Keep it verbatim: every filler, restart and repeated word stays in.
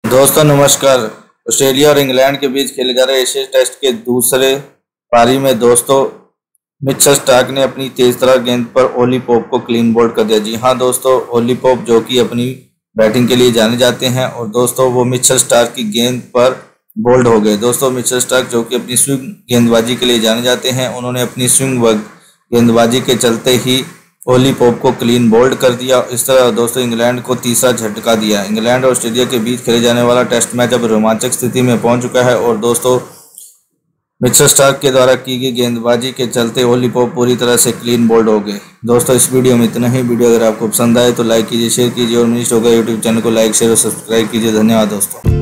दोस्तों नमस्कार। ऑस्ट्रेलिया और इंग्लैंड के बीच खेले जा रहे एशिया टेस्ट के दूसरे पारी में दोस्तों मिचेल स्टार्क ने अपनी तेज तर्रार गेंद पर ओली पॉप को क्लीन बोल्ड कर दिया। जी हां दोस्तों, ओली पॉप जो कि अपनी बैटिंग के लिए जाने जाते हैं और दोस्तों वो मिचेल स्टार्क की गेंद पर बोल्ड हो गए। दोस्तों मिचेल स्टार्क जो कि अपनी स्विंग गेंदबाजी के लिए जाने जाते हैं, उन्होंने अपनी स्विंग गेंदबाजी के चलते ही ओली पॉप को क्लीन बोल्ड कर दिया। इस तरह दोस्तों इंग्लैंड को तीसरा झटका दिया। इंग्लैंड और ऑस्ट्रेलिया के बीच खेले जाने वाला टेस्ट मैच अब रोमांचक स्थिति में पहुंच चुका है और दोस्तों मिचेल स्टार्क के द्वारा की गई गेंदबाजी के चलते ओली पॉप पूरी तरह से क्लीन बोल्ड हो गए। दोस्तों इस वीडियो में इतना ही। वीडियो अगर आपको पसंद आए तो लाइक कीजिए, शेयर कीजिए और मिस होगा यूट्यूब चैनल को लाइक शेयर और सब्सक्राइब कीजिए। धन्यवाद दोस्तों।